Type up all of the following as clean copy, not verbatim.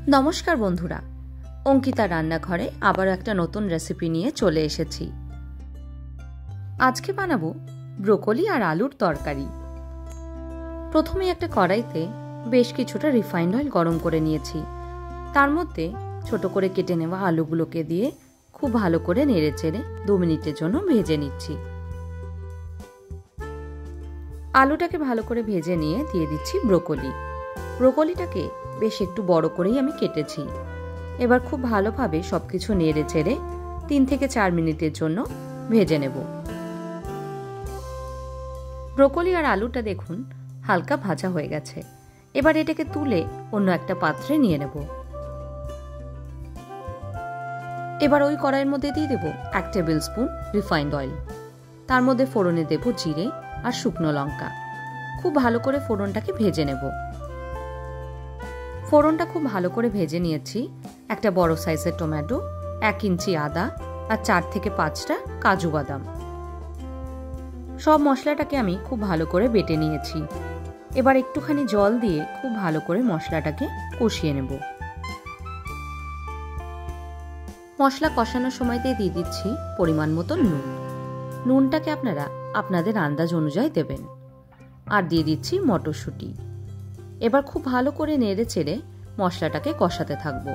নমস্কার বন্ধুরা, অঙ্কিতা রান্নাঘরে আবার একটা নতুন রেসিপি নিয়ে চলে এসেছি। আজকে বানাবো ব্রোকলি আর আলুর তরকারি। প্রথমে একটা কড়াইতে বেশ কিছুটা রিফাইন্ড অয়েল গরম করে নিয়েছি। তার মধ্যে ছোট করে কেটে নেওয়া আলুগুলোকে দিয়ে খুব ভালো করে নেড়েচেড়ে 2 মিনিটের জন্য ভেজে নিচ্ছি। আলুটাকে ভালো করে ভেজে নিয়ে দিয়ে দিচ্ছি ব্রোকলিটাকে বেশ একটু বড় করেই আমি কেটেছি। এবার খুব ভালোভাবে সবকিছু নেড়ে চেড়ে 3 থেকে 4 মিনিটের জন্য ভেজে নেব। ব্রোকলি আর আলুটা দেখুন হালকা ভাজা হয়ে গেছে। এবার এটাকে তুলে অন্য একটা পাত্রে নিয়ে নেব। এবার ওই কড়াইয়ের মধ্যে দিয়ে দেব 1 টেবিল স্পুন রিফাইন্ড অয়েল। তার মধ্যে ফোড়নে দেব জিরে আর শুকনো লঙ্কা। খুব ভালো করে ফোড়নটাকে ভেজে নেব। ফোড়নটা খুব ভালো করে ভেজে নিয়েছি। একটা বড় সাইজের টমেটো, 1 ইঞ্চি আদা আর 4 থেকে 5টা কাজু বাদাম। সব মশলাটাকে আমি খুব ভালো করে বেটে নিয়েছি। এবার একটুখানি জল দিয়ে খুব ভালো করে মশলাটাকে কষিয়ে নেব। মশলা কষানোর সময়তে দিয়ে দিচ্ছি পরিমাণ মতো নুন। নুনটাকে আপনারা আপনাদের আন্দাজ অনুযায়ী দেবেন। আর দিয়ে দিচ্ছি মটরশুঁটি। এবার খুব ভালো করে নেড়ে চেড়ে মশলাটাকে কষাতে থাকবো।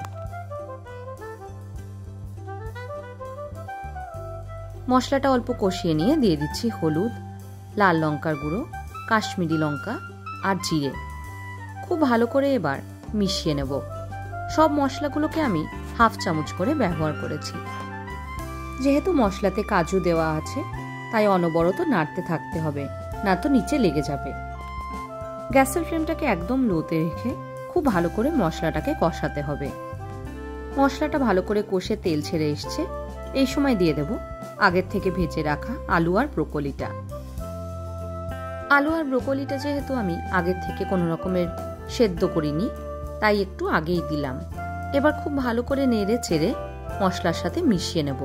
মশলাটা অল্প কষিয়ে নিয়ে দিয়ে দিচ্ছি হলুদ, লাল লঙ্কার গুঁড়ো, কাশ্মীরি লঙ্কা আর জিরে। খুব ভালো করে এবার মিশিয়ে নেব। সব মশলাগুলোকে আমি 1/2 চামচ করে ব্যবহার করেছি। যেহেতু মশলাতে কাজু দেওয়া আছে তাই অনবরত নাড়তে থাকতে হবে, না তো নিচে লেগে যাবে। গ্যাসের ফ্লেমটাকে একদম লোতে রেখে খুব ভালো করে মশলাটাকে কষাতে হবে। মশলাটা ভালো করে কষে তেল ছেড়ে এসছে। এই সময় দিয়ে দেব আগের থেকে ভেজে রাখা আলু আর ব্রোকলিটা। আলু আর ব্রোকলিটা যেহেতু আমি আগের থেকে কোনো রকমের সেদ্ধ করিনি তাই একটু আগেই দিলাম। এবার খুব ভালো করে নেড়ে চেড়ে মশলার সাথে মিশিয়ে নেব।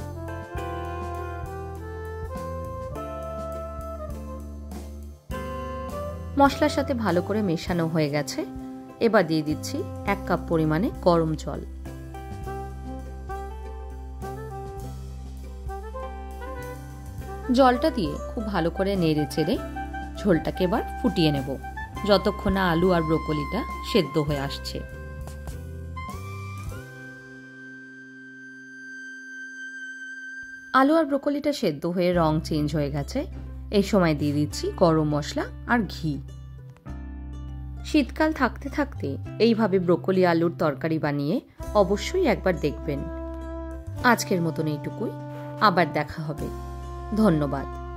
মশলার সাথে ভালো করে মেশানো হয়ে গেছে। এবার দিয়ে দিচ্ছি 1 কাপ পরিমাণে গরম জল। জলটা দিয়ে খুব ভালো করে নেড়ে চেড়ে ঝোলটাকে এবার ফুটিয়ে নেব, যতক্ষণ না আলু আর ব্রোকলিটা সেদ্ধ হয়ে আসছে। আলু আর ব্রোকলিটা সেদ্ধ হয়ে রং চেঞ্জ হয়ে গেছে। এই সময় দিয়ে দিচ্ছি গরম মশলা আর ঘি। শীতকাল থাকতে থাকতে এইভাবে ব্রোকলি আলুর তরকারি বানিয়ে অবশ্যই একবার দেখবেন। আজকের মতন এইটুকুই, আবার দেখা হবে। ধন্যবাদ।